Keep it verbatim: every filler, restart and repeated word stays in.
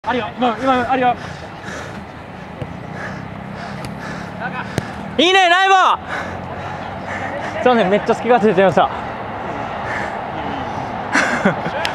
あるよ、今、今、あるよ。いいね、ライボー。すいません、めっちゃ好き勝手言ってました。